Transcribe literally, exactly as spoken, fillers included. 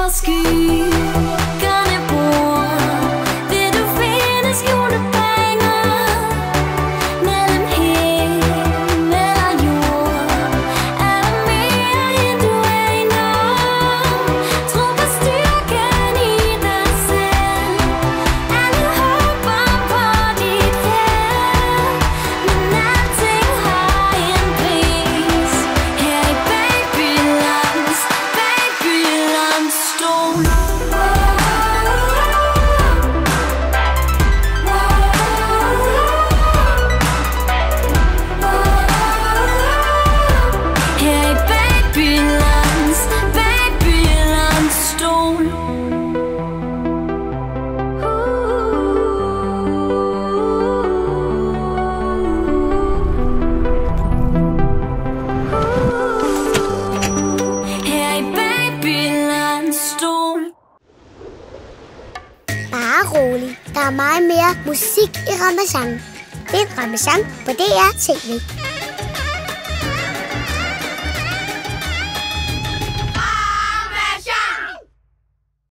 over sky. Grønne bord, vil du finde skjulte banger mellem himmel og jord. Er der mere end du aner? Tro på styrken i dig selv. Alle håber på dit held, men alting har en pris. Her i Babylands, Babylands stol. Her i Babylands, Babylands stol. Her i Babylands stol. Bare rolig. Der er meget mere musik i Ramasjang. Find Ramasjang på D R T V.